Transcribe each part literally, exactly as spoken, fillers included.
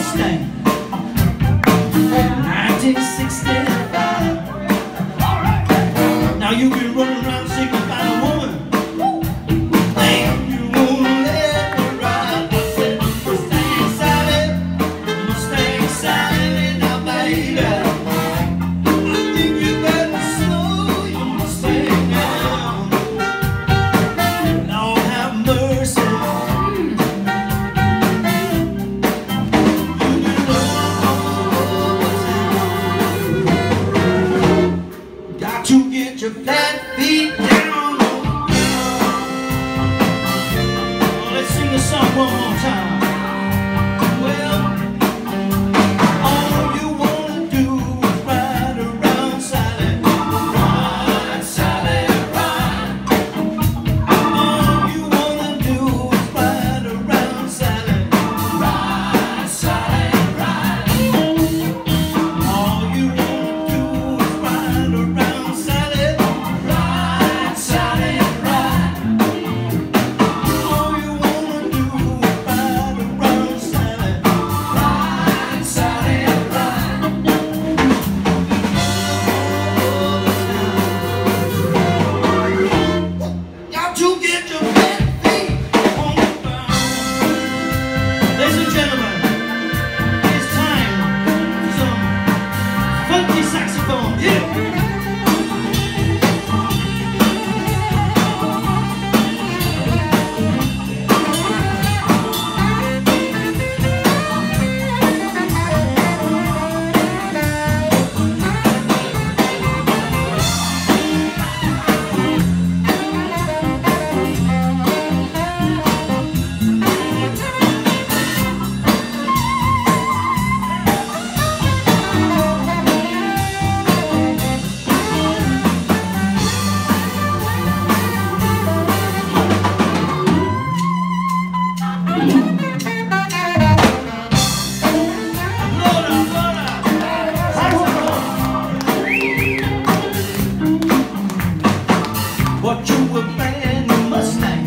Mustang, nineteen sixty-five. Now you've been running around signifying a woman. Think you wanna let me ride? I said, Mustang Sally, Mustang Sally, now baby, I think you better slow your Mustang down. Lord have mercy. To get your flat feet down on the ground. Well, let's sing the song one more time. Well, all you wanna do is ride around Sally, ride Sally, ride. All you wanna do is ride around Sally, ride Sally, ride. All you wanna do is ride around to get your fat feet on the ground. Ladies and gentlemen, it's time for some funky saxophone. Yeah. What you were brand new Mustang,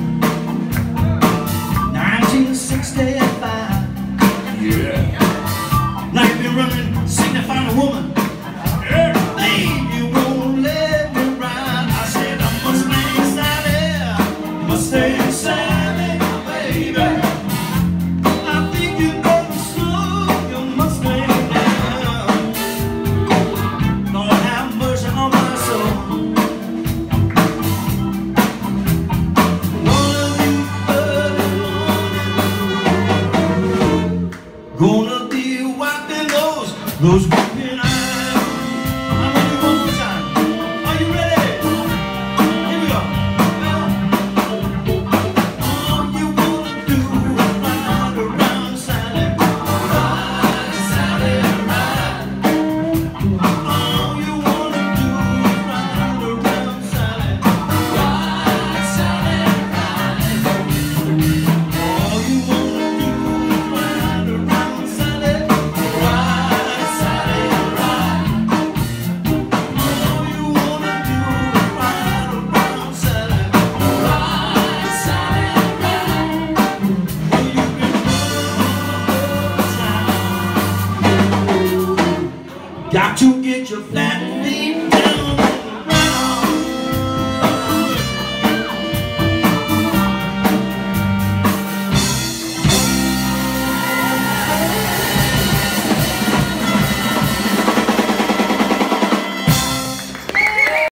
nineteen sixty-five. Yeah. Now you've been running, signifying a woman. Yeah. Babe, you won't let me ride. I said, I'm Mustang Sally, Mustang Sally, baby. I think you better slow your Mustang down. Lord have mercy on my soul. Gonna be wiping those, those weeping eyes. I'm gonna do one more time. Are you ready? Here we go. All you wanna do is ride around Sally, ride Sally, ride. All you wanna do is ride around Sally, ride Sally, ride. All you wanna do is ride around Sally, ride Sally, ride. All you wanna do is ride around Sally, ride Sally, ride. Well, you've been running all the time. Got to get your flat